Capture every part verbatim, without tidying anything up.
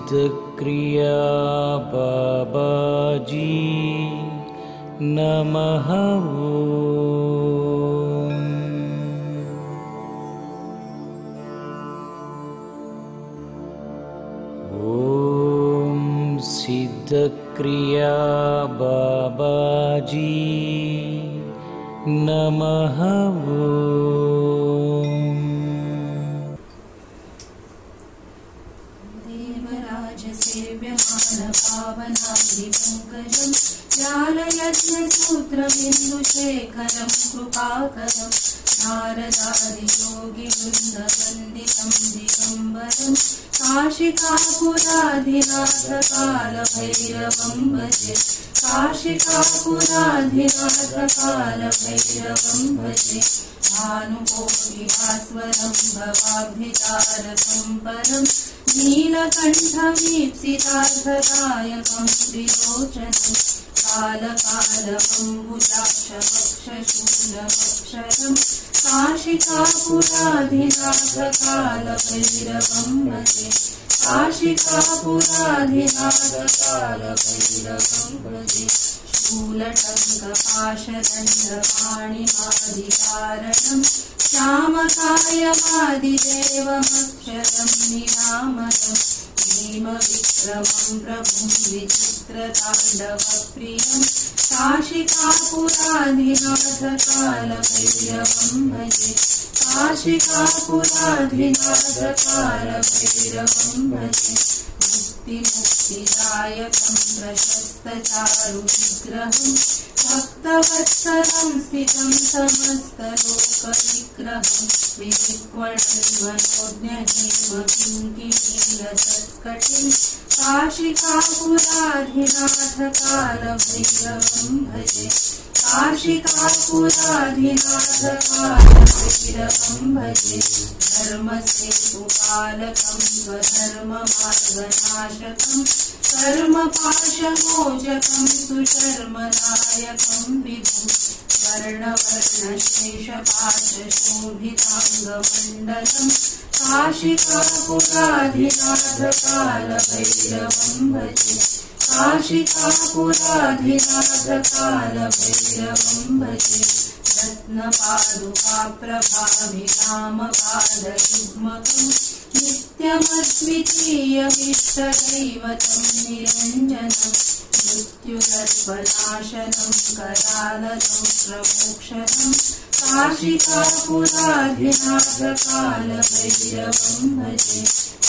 सिद्धक्रिया बाबाजी नमः। ओम सिद्धक्रिया बाबाजी नमः। देवराजसेव्यमानपावनाद्रिपङ्कजं ज्ञानयज्ञसूत्रबिन्दुशेखरं कृपाकरं नारदादियोगिवृन्दवन्दितं दिगम्बरं काशिकापुराधिनाथकालभैरवं भजे। काशिकापुराधिनाथकालभैरवं भजे। भानुकोटिभास्वरं भवाब्धितारकं परं नीलकण्ठमीप्सितार्थदायकं त्रिलोचनं कालकालमम्बुजाक्षवक्षशूलमक्षरं काशिकापुराधिनाथकालभैरवं भजे। काशिकापुराधिनाथकालभैरवं भजे। शूलटङ्कपाशदण्डपाणिमादिकारणं श्यामकायमादिदेवमक्षरं निरामयं भीमविक्रमं प्रभुं विचित्रताण्डवप्रियं काशिकापुराधिनाथकालभैरवं भजे। काशिकापुराधिनाथकालभैरवं भजे। मुक्तिमुक्तिदायकं प्रशस्तचारुविग्रहं भक्तवत्सलं स्थितं समस्तलोकविग्रहं विधिक्वणन्मनोज्ञहेमकिङ्किणीलसत्कटिं काशिकापुराधिनाथकालभैरवं भजे। काशिकापुराधिनाथकालभैरवं भजे। धर्मसेतुपालकं स्वधर्ममार्गनाशकं कर्मपाशमोचकं सुचर्मदायकं विभुं वर्णवर्णशेषपाशशोभिताङ्गमण्डलं काशिकापुराधिनाथकालभैरवं भजे। काशिकापुराधिनाथकालभैरवं भजे। रत्नपादुकाप्रभाभिरामपादयुग्मकं नित्यमद्वितीयमिष्टदैवतं निरञ्जनं मृत्युगर्भनाशनं करालदंष्ट्रमोक्षदं काशिकापुराधिनाथकालभैरवं भजे।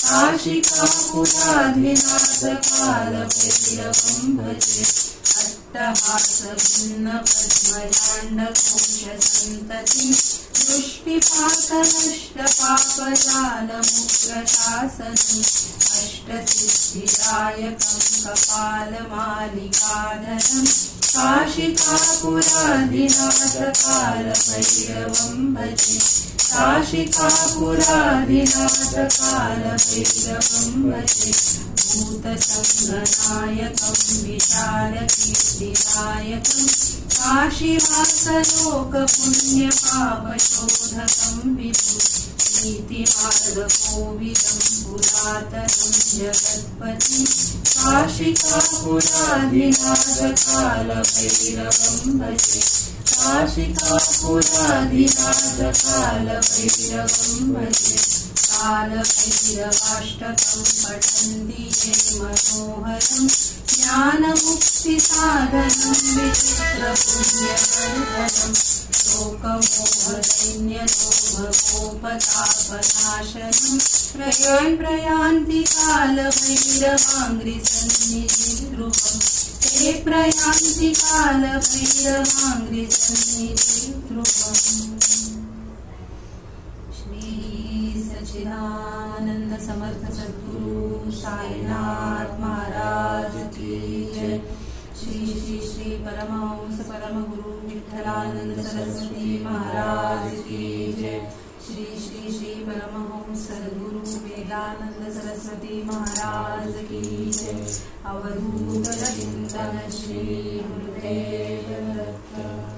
काशिकापुराधिनाथकालभैरवं भजे। अट्टहासभिन्नपद्मजाण्डकोशसन्ततिं दृष्टिपातनष्टपापजालमुग्रशासनम् अष्टसिद्धिदायकं कपालमालिकाधरं काशिकापुराधिनाथकालभैरवं भजे। काशिकापुराधिनाथकालभैरवं भजे। भूतसङ्गनायकं विशालकीर्तिदायकं काशीवासलोकपुण्यपापशोधकं विभुं नीतिमार्गकोविदं पुरातनं जगत्पतिं काशिकापुराधिनाथकालभैरवं भजे। काशिकापुराधिनाथकालभैरवं भजे। कालभैरवाष्टकं पठन्ति ये मनोहरं ज्ञानमुक्तिसाधनं विचित्रपुण्यवर्धनं शोकमोहदैन्यलोभकोपतापनाशनं प्रयान् प्रयान्ति कालभैरवाङ्घ्रिसन्निधिं ध्रुवं ते प्रयान्ति कालभैरवाङ्घ्रिसन्निधिं ध्रुवम्। सच्चिदानंद समर्थ सद्गुरु साईनाथ महाराज की जय। श्री श्री श्री परमहंस परम गुरु विठ्ठलानंद सरस्वती महाराज की जय। श्री श्री श्री परमहंस सद्गुरु वेदानंद सरस्वती महाराज की जय। अवधूत चिंतन श्री गुरुदेव दत्त।